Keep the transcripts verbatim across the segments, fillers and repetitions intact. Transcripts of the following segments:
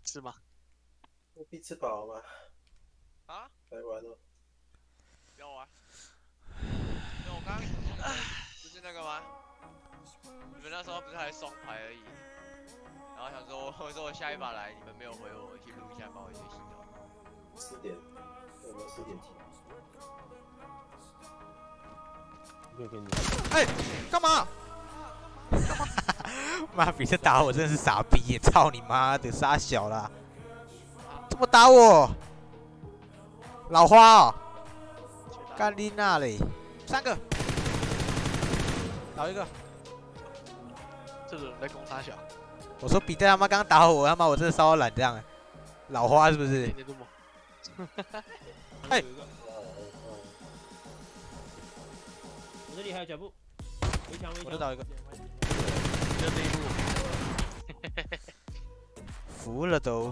是吗？ 我必吃饱吗？ 啊？ 来玩了。 不要玩。没有，我刚刚想说你们就是那个吗？你们那时候不是还双排而已，然后想说我说我下一把来，你们没有回我，我去录一下，帮我先洗澡。 四点，我们四点起。 可以给你。 哎，干嘛？妈比这打我真的是傻逼耶！操你妈的，傻小啦！怎么打我？老花哦，干你那嘞！三个，倒一个。 这个人在攻杀小， 我说比特他妈刚打我，他妈我真的稍微懒这样。老花是不是？ 天天这么。 哎， 我这里还有脚步，围墙围墙。 我就倒一个。 就这一步。 服了都。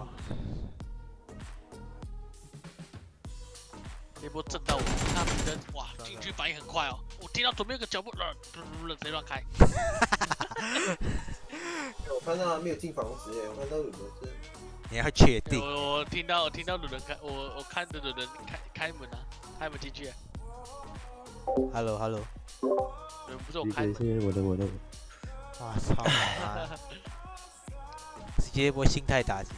这波震到我，那比人哇，进去反应很快哦。我听到左边有个脚步，呃，直接乱开。 我看到他没有进房子耶，我看到有的是。 你要确定？ 我我听到我听到有人开，我我看着有人开开门啊，开门进去。 Hello Hello。 人不是我开门。 是我的我的。 哇操！直接一波心态打击。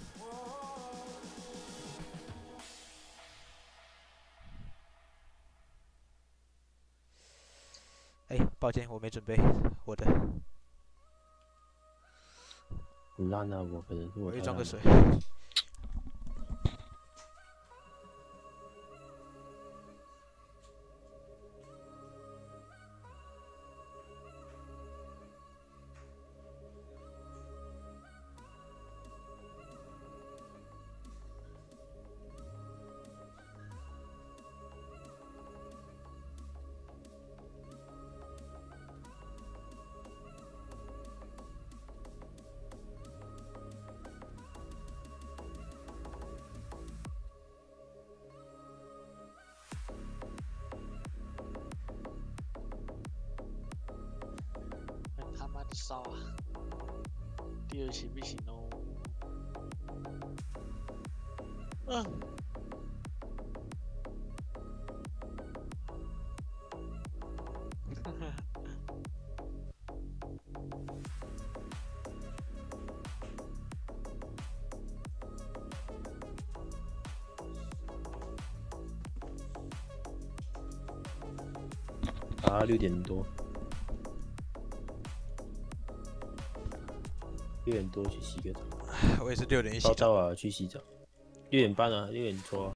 哎，抱歉，我没准备我的。 很烂啊，我可能是我。 我去装个水。 他妈的烧啊！第二行不行哦？嗯。 啊，六点多。六点多去洗个澡。 我也是六点洗澡。早啊，去洗澡。六点半啊，六点多、啊。